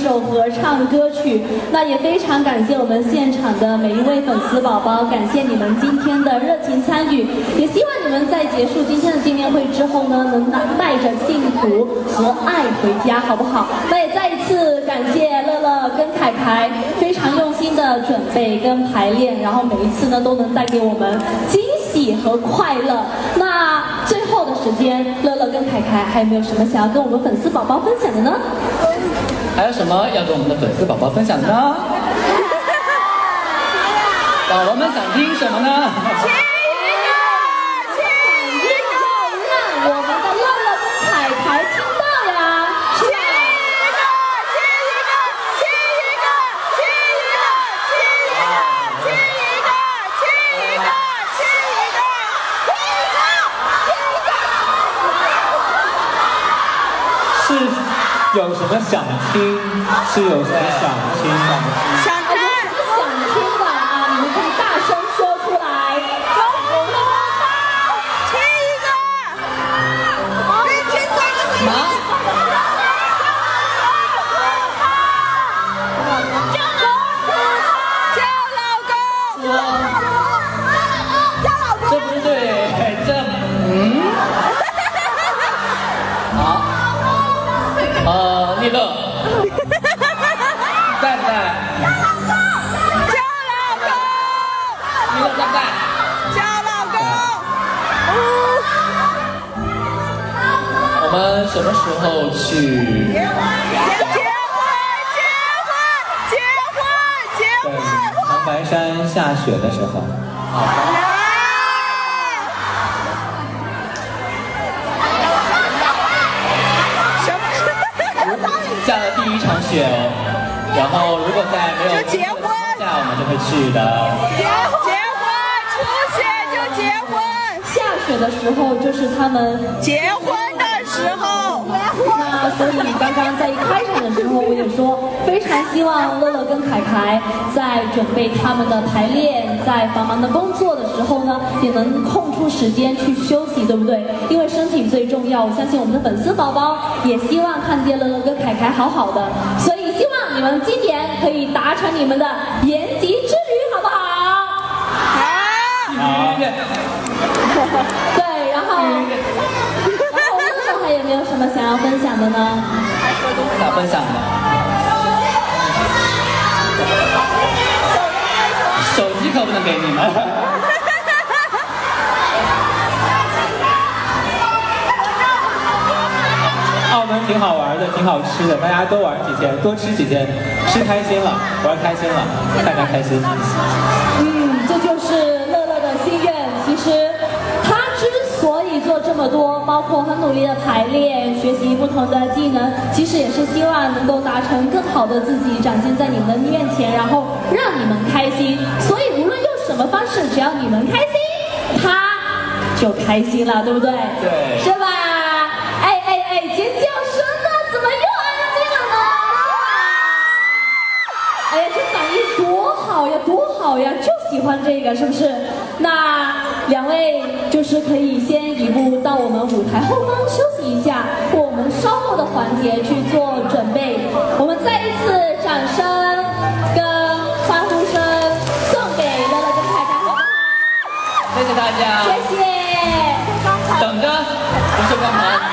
首合唱歌曲。那也非常感谢我们现场的每一位粉丝宝宝，感谢你们今天的热情参与，也希望你们在结束今天的见面会之后呢，能带着幸福和爱回家，好不好？那也再一次感谢乐乐跟凯凯非常用心的准备跟排练，然后每一次呢都能带给我们惊喜和快乐。那最后的时间，乐乐跟凯凯还有没有什么想要跟我们粉丝宝宝分享的呢？ 还有什么要跟我们的粉丝宝宝分享的呢？宝宝们想听什么呢？ 有什么想听？是有什么想听？ 想听的啊，你们可以大声说出来。 听一个。 什么？ 叫老公。 这不对，好。立乐，在不在？ 叫老公。 立乐在不在？ 叫老公。 我们什么时候去？ 结婚。 长白山下雪的时候。 下了第一场雪，然后如果在没有结婚下，我们就会去的。 结婚，初雪就结婚， 下雪的时候就是他们结婚的时候。 那所以刚刚在一开场的时候，我也说非常希望乐乐跟凯凯在准备他们的排练，在繁忙的工作的时候呢，也能空出时间去休息，对不对？因为身体最重要。我相信我们的粉丝宝宝也希望看见乐乐跟凯凯好好的，所以希望你们今年可以达成你们的延吉之旅，好不好？ 好。 对，然后乐乐还有没有什么想要分享的呢？ 想分享的。手机可不能给你们。 澳门挺好玩的，挺好吃的，大家多玩几天，多吃几天，吃开心了，玩开心了，大家开心。 这就是乐乐的心愿。其实他之所以做这么多，包括很努力的排练、学习不同的技能，其实也是希望能够达成更好的自己，展现在你们的面前，然后让你们开心。所以无论用什么方式，只要你们开心，他就开心了，对不对？ 对， 是吧？尖叫声呢？怎么又安静了呢？哎呀，这反应多好呀，多好呀，就喜欢这个，是不是？那两位就是可以先移步到我们舞台后方休息一下，或我们稍后的环节去做准备。我们再一次掌声跟欢呼声送给乐乐跟凯凯，好不好？ 谢谢大家。 谢谢。 等着，不是光盘。